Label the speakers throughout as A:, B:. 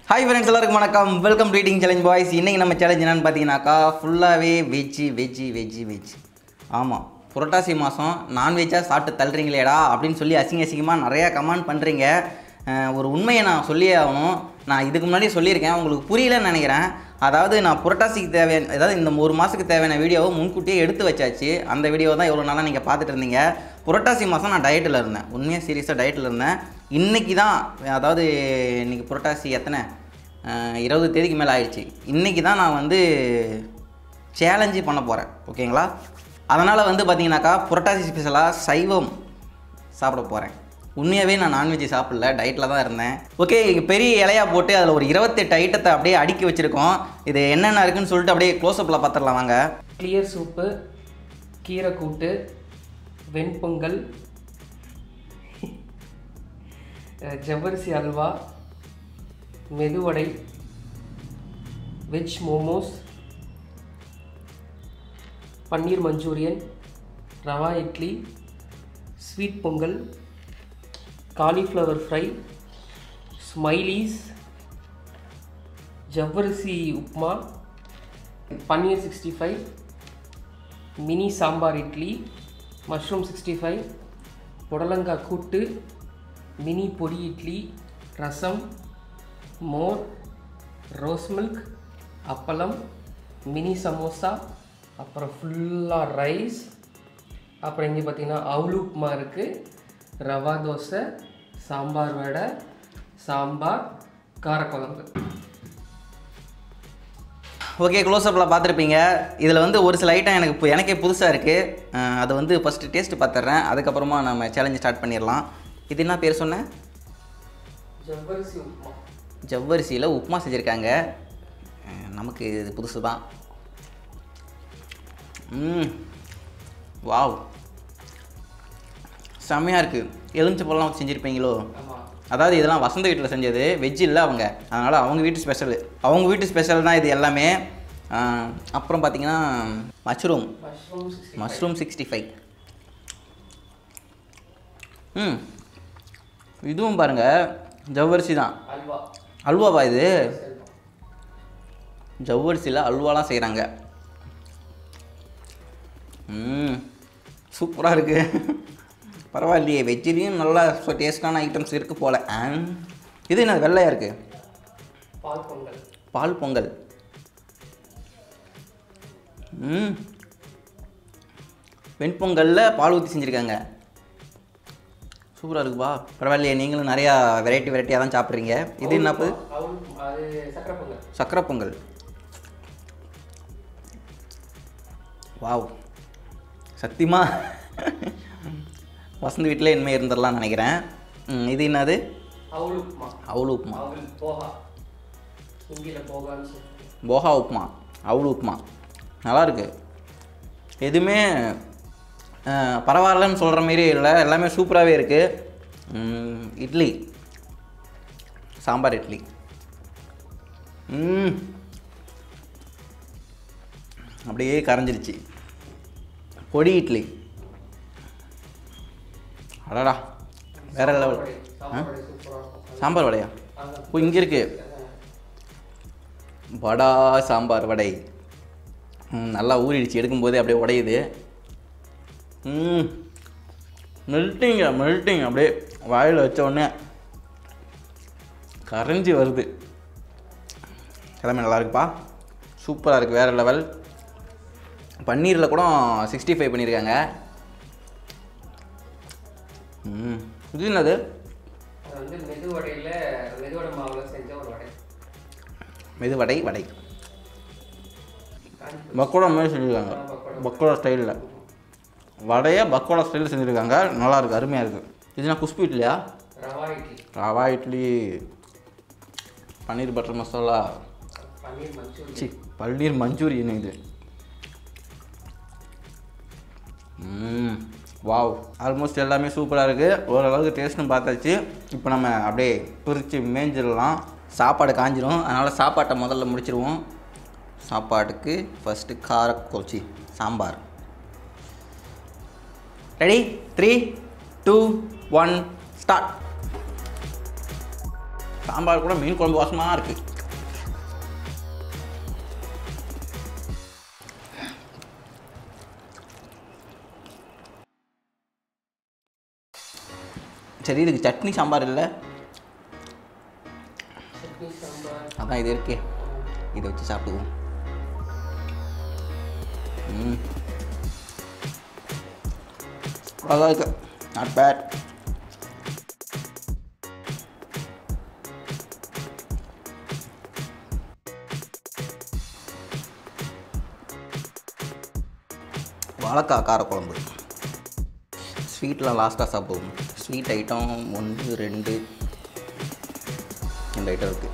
A: Hi friends, எல்லாருக்கும் வணக்கம். Welcome to eating challenge boys. இன்னைக்கு நம்ம சேலஞ்ச் என்னன்னு பார்த்தீங்கன்னாக்கா ஃபுல்லாகவே வெஜ். ஆமாம், புரட்டாசி மாதம் நான்வெஜ்ஜாக சாப்பிட்டு தள்ளுறீங்களேடா அப்படின்னு சொல்லி அசிங்கமாக நிறையா கமெண்ட் பண்ணுறீங்க. ஒரு உண்மையை நான் சொல்லியே ஆகணும். நான் இதுக்கு முன்னாடி சொல்லியிருக்கேன், உங்களுக்கு புரியலன்னு நினைக்கிறேன். அதாவது நான் புரட்டாசிக்கு தேவையான, அதாவது இந்த ஒரு மாதத்துக்கு தேவையான வீடியோவை முன்கூட்டியே எடுத்து வச்சாச்சு. அந்த வீடியோ தான் எவ்வளோ நாளாக நீங்கள் பார்த்துட்டு இருந்தீங்க. புரட்டாசி மாதம் நான் டயட்டில் இருந்தேன், உண்மையாக சீரியஸாக டயட்டில் இருந்தேன். இன்றைக்கி தான், அதாவது இன்றைக்கி புரட்டாசி எத்தனை 20 தேதிக்கு மேலே ஆயிடுச்சு. இன்றைக்கி தான் நான் வந்து சேலஞ்சு பண்ண போகிறேன், ஓகேங்களா? அதனால் வந்து பார்த்தீங்கன்னாக்கா புரட்டாசி ஸ்பெஷலாக சைவம் சாப்பிட போகிறேன். உண்மையாகவே நான் நான்வெஜ் சாப்பிடல, டயட்டில் தான் இருந்தேன். ஓகே, பெரிய இலையாக போட்டு அதில் ஒரு 28 ஐட்டத்தை அப்படியே அடுக்கி வச்சுருக்கோம். இது என்னென்ன இருக்குதுன்னு சொல்லிட்டு அப்படியே க்ளோஸ்அப்பில் பார்த்துடலாம் வாங்க.
B: கிளியர் சூப்பு, கீரை கூட்டு, வெண்பொங்கல், ஜவ்வரிசி halwa, medu vada, veg momos, paneer Manchurian, rava idli, sweet pongal, cauliflower fry, smileys, ஜவ்வரிசி உப்மா, பன்னீர் 65, மினி சாம்பார் இட்லி, மஷ்ரூம் 65, புடலங்காய் கூட்டு, மினி பொடி இட்லி, ரசம், மோர், rose milk, appalam, mini samosa, அப்புறம் ஃபுல்லாக ரைஸ். அப்புறம் இங்கே பார்த்தீங்கன்னா அவுல் உப்புமா இருக்குது, ரவா தோசை, சாம்பார் வடை, சாம்பார், காரக்குழம்பு.
A: ஓகே, க்ளோஸ்அப்பில் பார்த்துருப்பீங்க. இதில் வந்து ஒரு சில ஐட்டம் எனக்கே புதுசாக இருக்குது. அதை வந்து ஃபஸ்ட்டு டேஸ்ட்டு பார்த்துட்றேன், அதுக்கப்புறமா நம்ம சேலஞ்சு ஸ்டார்ட் பண்ணிடலாம். இது என்ன பேர் சொன்னேன்?
B: ஜவ்வரிசி உப்புமா.
A: ஜவ்வரிசியில் உப்புமா செஞ்சுருக்காங்க. நமக்கு இது புதுசு தான். வாவ், செம்மையாக இருக்குது. எலுமிச்சை பழம்லாம் செஞ்சுருப்பீங்களோ? அதாவது இதெல்லாம் வசந்த வீட்டில் செஞ்சது, வெஜ் இல்லை அவங்க, அதனால் அவங்க வீட்டு ஸ்பெஷல் தான் இது எல்லாமே. அப்புறம் பார்த்தீங்கன்னா மஷ்ரூம் 65. இதுவும் பாருங்கள், ஜவ்வரிசி தான். அல்வாவா இது? ஜவ்வரிசியில் அல்வாலாம் செய்கிறாங்க. சூப்பராக இருக்குது. பரவாயில்லையே, வெஜ்ஜிலையும் நல்லா டேஸ்டான ஐட்டம்ஸ் இருக்குது போல். இது என்ன வெள்ளையாக இருக்குது? பால் பொங்கல். வெண்பொங்கலில் பால் ஊற்றி செஞ்சுருக்காங்க. சூப்பராக இருக்குப்பா. பரவாயில்லையே, நீங்களும் நிறையா வெரைட்டியாக தான் சாப்பிட்றீங்க. இது என்னப்பு? சக்கரை பொங்கல். வாவ், சத்தியமா வசந்த வீட்டில் இனிமேல் இருந்துடலாம்னு நினைக்கிறேன். இது என்னது? அவுல் உப்புமா. போகா உப்புமா, அவுல் உப்புமா. நல்லாயிருக்கு. எதுவுமே பரவாயில்லன்னு சொல்கிற மாரி இல்லை, எல்லாமே சூப்பராகவே இருக்குது. இட்லி, சாம்பார் இட்லி. அப்படியே கரைஞ்சிருச்சு. பொடி இட்லி, அடடா வேற லெவல். சாம்பார் வடையா? ஓ, இங்கே இருக்கு வடா, சாம்பார் வடை. நல்லா ஊறிடுச்சு, எடுக்கும்போதே அப்படியே உடையுது. மெல்ட்டிங் அப்படியே வாயில் வச்ச உடனே கரைஞ்சி வருது. எல்லாமே நல்லா இருக்குப்பா, சூப்பராக இருக்குது, வேறு லெவல். பன்னீரில் கூட 65 பண்ணியிருக்காங்க. இது என்னது? மெதுவடை பக்கோடா மாதிரி செஞ்சுருக்காங்க. பக்கோடா ஸ்டைலில் வடையை பக்கோடா ஸ்டைலில் செஞ்சுருக்காங்க. நல்லாயிருக்கு, அருமையாக இருக்குது. இதுனா குஷ்பு இட்லியா? ரவா இட்லி, பன்னீர் பட்டர் மசாலா, பன்னீர் மஞ்சூரியன். இது வாவ், ஆல்மோஸ்ட் எல்லாமே சூப்பராக இருக்குது. ஓரளவுக்கு டேஸ்ட்டும் பார்த்தாச்சு. இப்போ நம்ம அப்படியே பிரித்து மேய்ஞ்சிடலாம். சாப்பாடு காஞ்சிடும், அதனால் சாப்பாட்டை முதல்ல முடிச்சிடுவோம். சாப்பாட்டுக்கு ஃபஸ்ட்டு காரக்கோச்சி சாம்பார். ரெடி? 3, 2, 1 ஸ்டார்ட். சாம்பார் கூட மீன் குழம்பு வாசமாக இருக்குது. சரி, இதுக்கு சட்னி சாம்பார் இல்லை,
B: சட்னி சாம்பார்
A: அதான் இது இருக்கே, இதை வச்சு சாப்பிடுவோம். அதான் இருக்கு, நாட் பேட். வாழைக்காய் காரக்குழம்பு. ஸ்வீட்லாம் லாஸ்ட்டாக சாப்பிடுவோம். ஸ்வீட் ஐட்டம் 1 2 இந்த ஐட்டம் இருக்குது.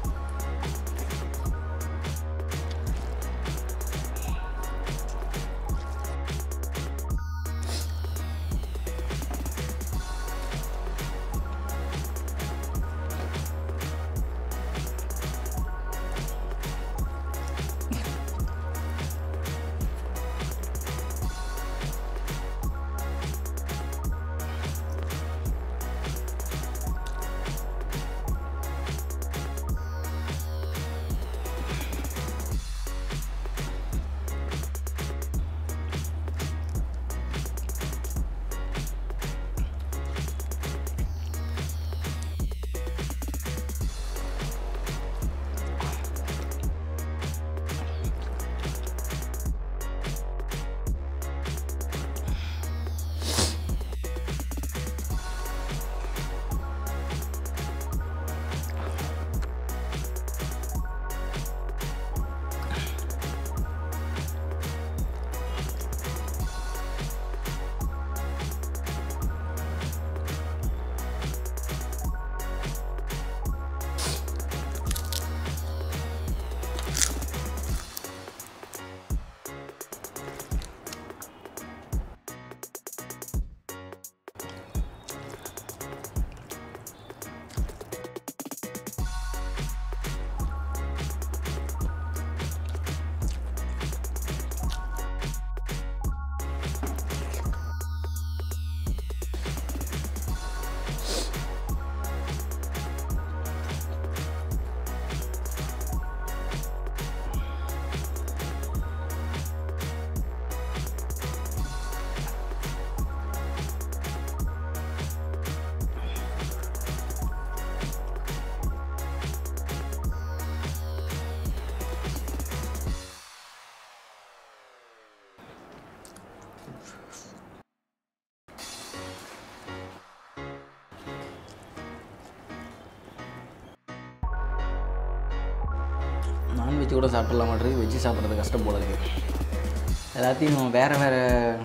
A: நான்வெஜ் கூட சாப்பிடலாம் மாட்டேங்குது, வெஜ்ஜு சாப்பிட்றது கஷ்டம் போல இருக்குது. எல்லாத்தையும் வேறு வேறு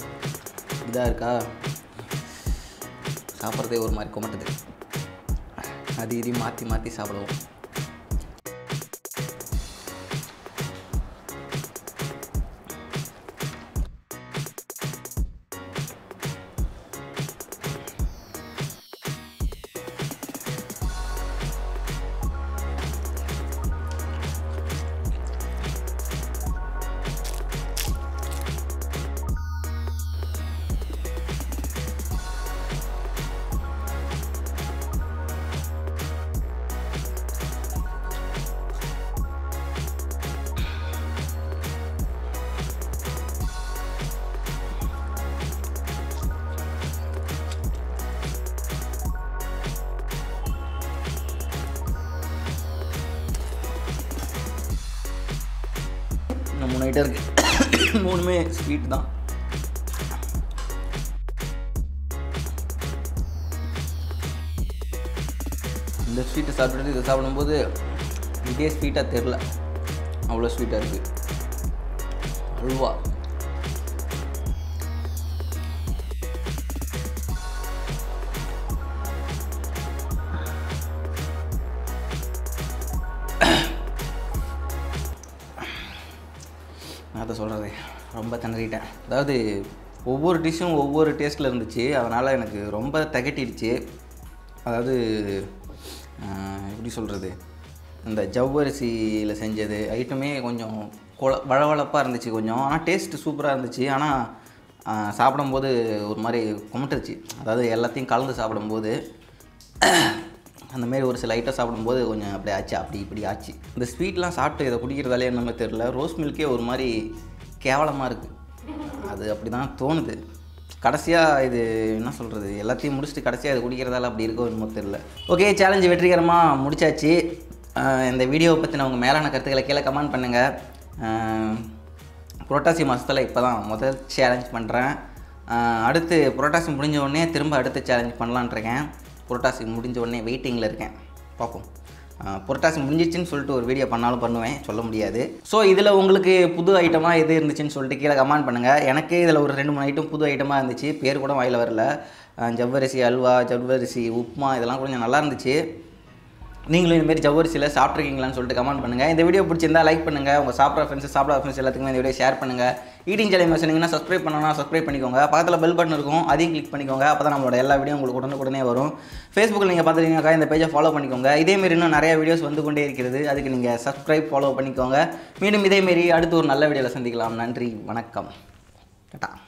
A: இதாக இருக்கா, சாப்பிட்றதே ஒரு மாதிரி குமட்டுது. அது இதையும் மாற்றி மாற்றி சாப்பிடுவோம். இன்னும் 3 ஐட்டம் இருக்குது, 3மே ஸ்வீட் தான். இந்த ஸ்வீட்டை சாப்பிட்டுட்டு இதை சாப்பிடும்போது இதே ஸ்வீட்டாக தெரில, அவ்வளோ ஸ்வீட்டாக இருக்குது. அல்வா அதை சொல்கிறது ரொம்ப திணறிட்டேன். அதாவது ஒவ்வொரு டிஷ்ஷும் ஒவ்வொரு டேஸ்ட்டில் இருந்துச்சு, அதனால் எனக்கு ரொம்ப திகட்டிடுச்சு. அதாவது எப்படி சொல்கிறது, இந்த ஜவ்வரிசியில் செஞ்சது ஐட்டமே கொஞ்சம் வழவழப்பாக இருந்துச்சு கொஞ்சம், ஆனால் டேஸ்ட்டு சூப்பராக இருந்துச்சு. ஆனால் சாப்பிடும்போது ஒரு மாதிரி குமட்டுருச்சு. அதாவது எல்லாத்தையும் கலந்து சாப்பிடும்போது அந்தமாரி ஒரு சில ஐட்டம் சாப்பிடும்போது கொஞ்சம் அப்படி ஆச்சு, அப்படி இப்படி ஆச்சு. இந்த ஸ்வீட்லாம் சாப்பிட்டு இதை குடிக்கிறதாலே என்னமோ தெரில, ரோஸ் மில்கே ஒரு மாதிரி கேவலமாக இருக்குது. அது அப்படி தான் தோணுது. கடைசியாக இது என்ன சொல்கிறது, எல்லாத்தையும் முடிச்சுட்டு கடைசியாக இது குடிக்கிறதால அப்படி இருக்கோ என்னமோ தெரில. ஓகே, சேலஞ்சு வெற்றிகரமாக முடிச்சாச்சு. இந்த வீடியோவை பற்றின உங்கள் மேலான கருத்துக்களை கீழே கமெண்ட் பண்ணுங்கள். புரட்டாசி மாதத்தில் இப்போ தான் முதல் சேலஞ்ச் பண்ணுறேன். அடுத்து புரட்டாசி முடிஞ்ச உடனே திரும்ப அடுத்த சேலஞ்ச் பண்ணலான்ட்ருக்கேன். புரட்டாசி முடிஞ்ச உடனே வெயிட்டிங்கில் இருக்கேன், பார்ப்போம். புரட்டாசி முடிஞ்சிச்சுன்னு சொல்லிட்டு ஒரு வீடியோ பண்ணாலும் பண்ணுவேன், சொல்ல முடியாது. ஸோ இதில் உங்களுக்கு புது ஐட்டமாக எது இருந்துச்சுன்னு சொல்லிட்டு கீழே கமெண்ட் பண்ணுங்கள். எனக்கு இதில் ஒரு 2-3 ஐட்டம் புது ஐட்டமாக இருந்துச்சு, பேர் கூட வாயில் வரல. ஜவ்வரிசி அல்வா, ஜவ்வரிசி உப்புமா, இதெல்லாம் கொஞ்சம் நல்லா இருந்துச்சு. நீங்களும் இதுமாரி ஜவ்வரிசியில் சாப்பிட்ருக்கீங்களான்னு சொல்லிட்டு கமெண்ட் பண்ணுங்கள். இந்த வீடியோ பிடிச்சிருந்தா லைக் பண்ணுங்கள். உங்கள் சாப்பிட்ற ஃப்ரெண்ட்ஸ் எல்லாத்துக்குமே இந்த வீடியோ ஷேர் பண்ணுங்கள். ஈட்டிங் சேனல் சொன்னீங்கன்னா சப்ஸ்கிரைப் பண்ணணும்னா சப்ஸ்கிரைப் பண்ணிக்கோங்க. பக்கத்தில் பெல் பட்டன் இருக்கும், அதையும் கிளிக் பண்ணிக்கோங்க. அப்போ தான் நம்மளோட எல்லா வீடியோ உங்களுக்கு உடனே வரும். ஃபேஸ்புக்கில் நீங்கள் பார்த்துட்டீங்கன்னாக்கா இந்த பேஜை ஃபாலோ பண்ணிக்கோங்க. இதேமாரி இன்னும் நிறைய வீடியோஸ் வந்து கொண்டே இருக்கிறது, அதுக்கு நீங்கள் சப்ஸ்கிரைப் ஃபாலோ பண்ணிக்கோங்க. மீண்டும் இதேமாரி அடுத்து ஒரு நல்ல வீடியோவில் சந்திக்கலாம். நன்றி, வணக்கம், டாடா.